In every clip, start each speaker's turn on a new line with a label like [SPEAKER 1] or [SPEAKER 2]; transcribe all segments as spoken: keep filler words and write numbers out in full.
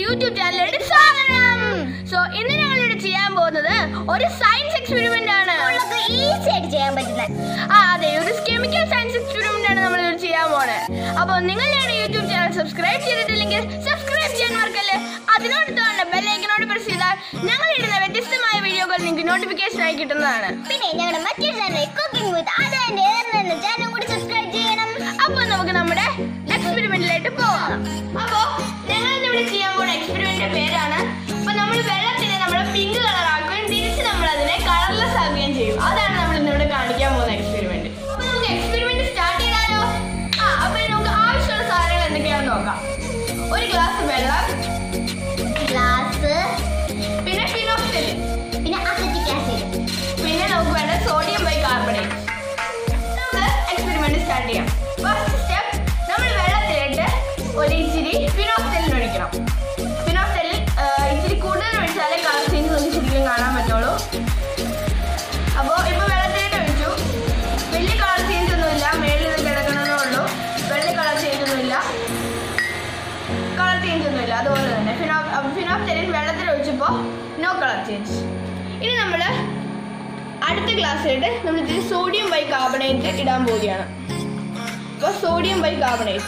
[SPEAKER 1] YouTube ചാനലിലേക്ക് സ്വാഗതം. So ഇന്ന് ഞങ്ങൾ ഇവിടെ ചെയ്യാൻ പോകുന്നത് ഒരു സയൻസ് എക്സ്പെരിമെന്റ് ആണ്.
[SPEAKER 2] ഈസി ആയിട്ട് ചെയ്യാൻ പറ്റുന്ന
[SPEAKER 1] ആ അതെ, ഒരു കെമിക്കൽ സയൻസ് എക്സ്പെരിമെന്റ് ആണ് നമ്മൾ ഇവിടെ ചെയ്യാൻ പോണത്. അപ്പോൾ നിങ്ങൾ ഞങ്ങളുടെ യൂട്യൂബ് ചാനൽ സബ്സ്ക്രൈബ് ചെയ്തിട്ടില്ലെങ്കിൽ സബ്സ്ക്രൈബ് ചെയ്യാൻ മറക്കല്ലേ. അതിനോട് തന്നെ ബെല്ലൈക്കനോട് പ്രസ് ചെയ്താൽ ഞങ്ങൾ ഇടുന്ന വ്യത്യസ്തമായ വീഡിയോകൾ നിങ്ങൾക്ക് നോട്ടിഫിക്കേഷൻ ആയി കിട്ടുന്നതാണ്.
[SPEAKER 2] പിന്നെ ഞങ്ങളുടെ മറ്റൊരു ചാനൽ കുക്കിംഗ് വിത്ത് അതിന്റെ ചാനൽ കൂടി സബ്സ്ക്രൈബ് ചെയ്യണം.
[SPEAKER 1] അപ്പോൾ നമുക്ക് നമ്മുടെ എക്സ്പെരിമെന്റിലേക്ക് പോവാം. അപ്പോൾ ഞങ്ങൾ ഇവിടെ ചെയ്യാൻ പോകുന്ന എക്സ്പെരിമെന്റിന്റെ പേരാണ്, അപ്പോൾ നമ്മൾ വെള്ളത്തിനെ നമ്മുടെ പിങ്ക് കളർ ആക്കുകയും തിരിച്ച് നമ്മൾ അതിനെ കളർലെസ് ആക്കുകയും ചെയ്യും. അതാണ് നമ്മൾ ഇന്നിവിടെ കാണിക്കാൻ പോകുന്ന എക്സ്പെരിമെന്റ്. അപ്പോൾ നമുക്ക് എക്സ്പെരിമെന്റ് സ്റ്റാർട്ട് ചെയ്താലോ? ആ അപ്പോൾ നമുക്ക് ആവശ്യമുള്ള സാധനങ്ങൾ എന്തൊക്കെയാണെന്ന് നോക്കാം. ഒരു ഗ്ലാസ് വെള്ളം,
[SPEAKER 2] ഗ്ലാസ്,
[SPEAKER 1] പിന്നെ ഫിനോക്സിലിൻ,
[SPEAKER 2] പിന്നെ അസറ്റിക് ആസിഡ്,
[SPEAKER 1] പിന്നെ നമുക്ക് വേണ്ട സോഡിയം ബൈകാർബണേറ്റ്. നമുക്ക് എക്സ്പെരിമെന്റ് സ്റ്റാർട്ട് ചെയ്യാം. ഫസ്റ്റ് സ്റ്റെപ്പ്, നമ്മൾ വെള്ളത്തിലിട്ട് ഒരു ഇച്ചിരി ഫിനോക്സിലിൻ ഒഴിക്കണം. ഫിനോക്സിലിൻ ഇച്ചിരി കൂടുതൽ ഒഴിച്ചാലേ കളർ ചേഞ്ച് നമുക്ക് ശരിക്കും കാണാൻ പറ്റുള്ളൂ. അപ്പോൾ ഇപ്പോൾ വെള്ളത്തിലിട്ട് ഒഴിച്ചു, വലിയ കളർ ചേഞ്ച് ഒന്നുമില്ല, മേളിൽ ഇത് കിടക്കണമെന്നേ ഉള്ളൂ. വെള്ള കളർ ചേഞ്ച് ഒന്നുമില്ല, കളർ ചേഞ്ച് ഒന്നുമില്ല. അതുപോലെ തന്നെ ഫിനോ ഫിനോക്സിലിൻ വെള്ളത്തിൽ ഒഴിച്ചപ്പോൾ നോ കളർ ചേഞ്ച്. ഇനി നമ്മൾ അടുത്ത ഗ്ലാസ്സിലിട്ട് നമ്മൾ ഇതിൽ സോഡിയം ബൈകാർബണേറ്റ് ഇടാൻ പോവുകയാണ്. അപ്പോൾ സോഡിയം ബൈകാർബണേറ്റ്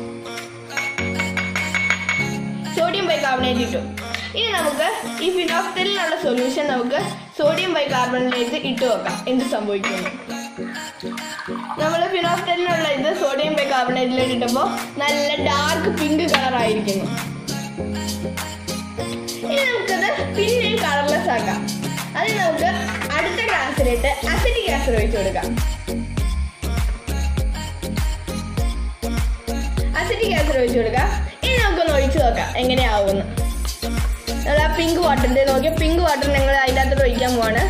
[SPEAKER 1] സോഡിയം ബൈകാർബണേറ്റ് ഇട്ടു. ഇനി നമുക്ക് ഈ ഫിനോക്സിലിനുള്ള സൊല്യൂഷൻ നമുക്ക് സോഡിയം ബൈകാർബണേറ്റ് ഇട്ട് നോക്കാം എന്ത് സംഭവിക്കുന്നു. നമ്മൾ ഫിനോക്സിലിനുള്ള ഇത് സോഡിയം ബൈകാർബണേറ്റിലേക്ക് ഇട്ടപ്പോൾ നല്ല ഡാർക്ക് പിങ്ക് കളർ ആയിരിക്കുന്നു. ഇനി നമുക്കത് പിന്നെ കളർലെസ് ആക്കാം. അതിന് നമുക്ക് അടുത്ത ഗ്ലാസ്സിലിട്ട് അസറ്റിക് ആസിഡ് ഒഴിച്ചു കൊടുക്കാം. അസറ്റിക് ആസിഡ് ഒഴിച്ചു കൊടുക്കാം. ഇനി നമുക്കൊന്ന് ഒഴിച്ചു നോക്കാം എങ്ങനെയാവുമെന്ന്. നമ്മൾ ആ പിങ്ക് വാട്ടറിന്റെ നോക്കിയാൽ പിങ്ക് വാട്ടർ ഞങ്ങൾ അതിൻ്റെ അകത്തോട്ട് ഒഴിക്കാൻ പോവാണ്.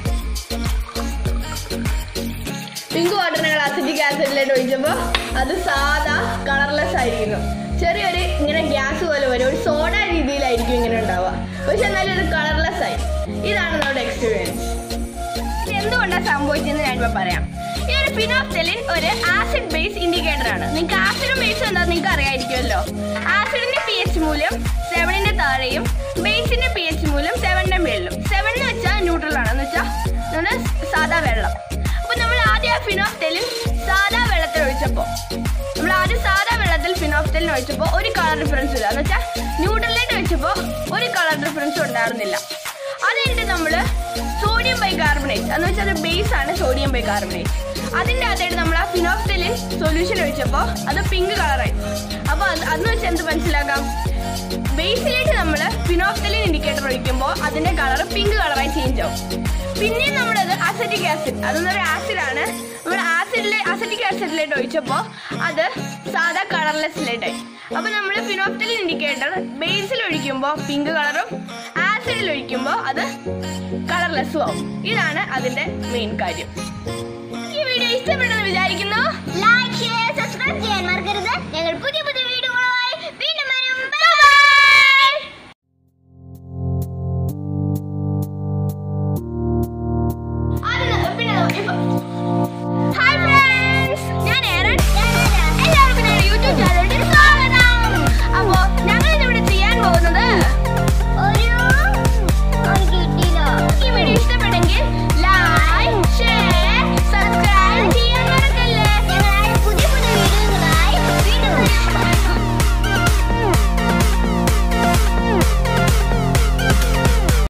[SPEAKER 1] പിങ്ക് വാട്ടർ ഞങ്ങൾ അസറ്റിക് ആസിഡിലേക്ക് ഒഴിച്ചപ്പോൾ അത് സാധാ കളർലെസ് ആയിരിക്കുന്നു. ചെറിയൊരു ഇങ്ങനെ ഗ്യാസ് പോലെ വരും, ഒരു സോഡ രീതിയിലായിരിക്കും ഇങ്ങനെ ഉണ്ടാവുക. പക്ഷെ എന്നാലും ഒരു കളർലെസ് ആയി. ഇതാണ് നമ്മുടെ എക്സ്പീരിയൻസ്. ഇത് എന്തുകൊണ്ടാണ് സംഭവിച്ചതെന്ന് ഞാനിപ്പോൾ പറയാം. ഈ ഒരു ഫിനോക്സിലിൻ ഒരു ആസിഡ് ബേസ് ഇൻഡിക്കേറ്റർ ആണ്. നിങ്ങൾക്ക് ആസിഡും ബേസും എന്താണെന്ന് നിങ്ങൾക്ക് അറിയാമായിരിക്കുമല്ലോ. ആസിഡിന്റെ പി എച്ച് മൂല്യം സെവനിന്റെ താഴെയും ബേസിന്റെ പി എച്ച് മൂല്യം സെവനിന്റെ മേളിലും. സെവൻ എന്ന് വെച്ചാൽ ന്യൂട്രൽ ആണ്, എന്ന് വെച്ചാൽ നമ്മുടെ സാധാ വെള്ളം. അപ്പൊ നമ്മൾ ആദ്യം ആ ഫിനോക്സിലിൻ സാധാ വെള്ളത്തിൽ ഒഴിച്ചപ്പോൾ നമ്മൾ ആദ്യം സാധാ വെള്ളത്തിൽ ഫിനോക്സിലിൻ ഒഴിച്ചപ്പോൾ ഒരു കളർ ഡിഫറൻസ് ഇല്ല, എന്ന് വെച്ചാൽ ന്യൂട്രലിലേക്ക് ഒഴിച്ചപ്പോൾ ഒരു കളർ ഡിഫറൻസും ഉണ്ടായിരുന്നില്ല. അത് കഴിഞ്ഞിട്ട് നമ്മൾ സോഡിയം ബൈകാർബണേറ്റ് എന്ന് വെച്ചാൽ അത് ബേസ് ആണ് സോഡിയം ബൈകാർബണേറ്റ്. അതിൻ്റെ അകത്തായിട്ട് നമ്മൾ ആ ഫിനോക്സിലിൻ സൊല്യൂഷൻ ഒഴിച്ചപ്പോൾ അത് പിങ്ക് കളറായി. അപ്പോൾ അത് അതെന്ന് വെച്ചാൽ എന്ത് മനസ്സിലാക്കാം, ബേസിലേക്ക് നമ്മൾ ഫിനോക്സിലിൻ ഇൻഡിക്കേറ്റർ ഒഴിക്കുമ്പോൾ അതിൻ്റെ കളർ പിങ്ക് കളറായി ചേഞ്ച് ആവും. പിന്നെയും നമ്മളത് അസറ്റിക് ആസിഡ്, അതെന്നൊരു ആസിഡാണ്, നമ്മൾ ആസിഡിലെ അസറ്റിക് ആസിഡിലേക്ക് ഒഴിച്ചപ്പോൾ അത് സാധാ കളർലെസ്സിലേട്ടായി. അപ്പോൾ നമ്മൾ ഫിനോക്സിലിൻ ഇൻഡിക്കേറ്റർ ബേസിൽ ഒഴിക്കുമ്പോൾ പിങ്ക് കളറും ആസിഡിൽ ഒഴിക്കുമ്പോൾ അത് കളർലെസ്സും ആവും. ഇതാണ് അതിൻ്റെ മെയിൻ കാര്യം. ഈ വീഡിയോ ഇഷ്ടപ്പെട്ടെന്ന് വിചാരിക്കുന്നു.
[SPEAKER 2] ലൈക്ക്, ഷെയർ, സബ്സ്ക്രൈബ് ചെയ്യാൻ മറക്കരുത്. ഞങ്ങൾ പുതിയ